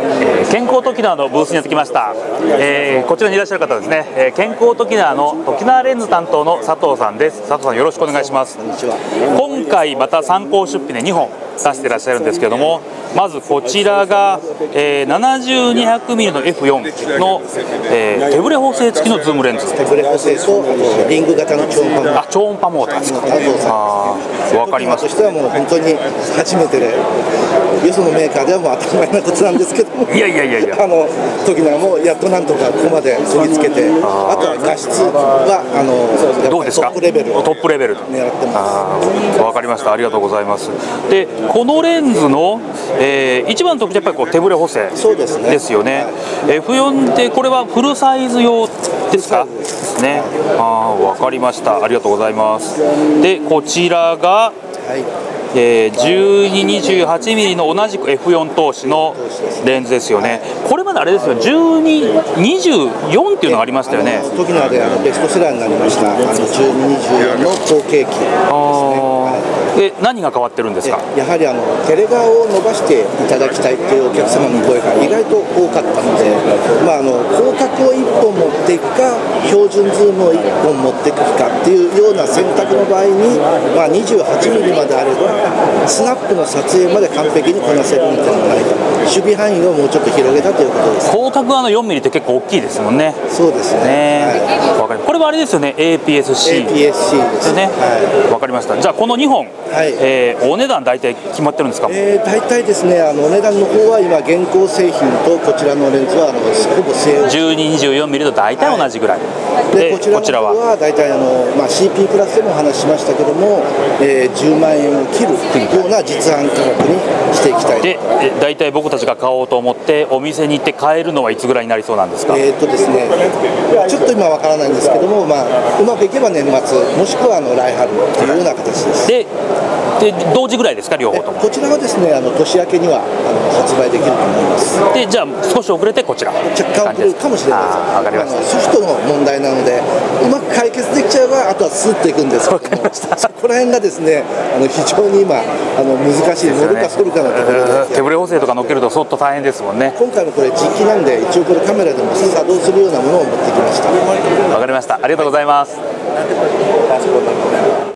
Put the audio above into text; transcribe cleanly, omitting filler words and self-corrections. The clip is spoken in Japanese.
健康トキナーのブースにやってきました。こちらにいらっしゃる方ですね、健康トキナーのトキナーレンズ担当の佐藤さんです。佐藤さん、よろしくお願いします。今回また参考出品で2本出していらっしゃるんですけれども、まずこちらが、70-200mm の F4 の、手ブレ補正付きのズームレンズ。 手ブレ補正とリング型の超音波モーター。 超音波モーターですか。わかります。 としてはもう本当に初めてで、よそのメーカーではもう当たり前なことなんですけども、 いやトキナーもやっとなんとかここまで取り付けて、あとは画質はどうですか？ トップレベルトップレベル狙ってます。 わかりました。ありがとうございます。で、このレンズの、一番の特徴はやっぱり手ブレ補正ですよね。F4 ってこれはフルサイズ用ですか？ね。わかりました。ありがとうございます。で、こちらが、12-28mm の同じく F4 投資のレンズですよね。これまであれですよ、12-24っていうのがありましたよね。 トキナーでベストセラーになりました12-24の後継機ですね。 何が変わってるんですか？ やはりテレ画を伸ばしていただきたいというお客様の声が意外と多かったので、広角を1本持っていくか標準ズームを1本持っていくかっていうような選択の場合に、28mm まであればスナップの撮影まで完璧にこなせるんじゃないか、守備範囲をもうちょっと広げたということです。 広角は4mm って結構大きいですもんね。 そうですね。 これはあれですよね、APS-C ですよね。 わかりました。じゃあこの2本、お値段大体決まってるんですか？ 大体ですね、お値段の方は今現行製品とこちらのレンズはほぼ据え置き。 12-24mm と大体同じぐらい。 でこちらの方は大体CP プラスでもお話ししましたけども、10万円を切るような実販価格にしていきたい。 で、大体僕たちが買おうと思ってお店に行って買えるのはいつぐらいになりそうなんですか？ ですね、ちょっと今わからないんですけども、うまくいけば年末もしくは来春というような形です。 で同時ぐらいですか、両方とも？ こちらはですね、年明けには発売できると思います。 で、じゃあ少し遅れてこちら若干遅れるかもしれないです。ソフトの問題なのでうまく解決できちゃえばあとはスッといくんですけども、そこら辺がですね非常に今難しい、乗るか反るかのところで、 手ブレ補正とか乗っけると相当大変ですもんね。 今回のこれ実機なんで、一応これカメラでも作動するようなものを持ってきました。 わかりました。ありがとうございます。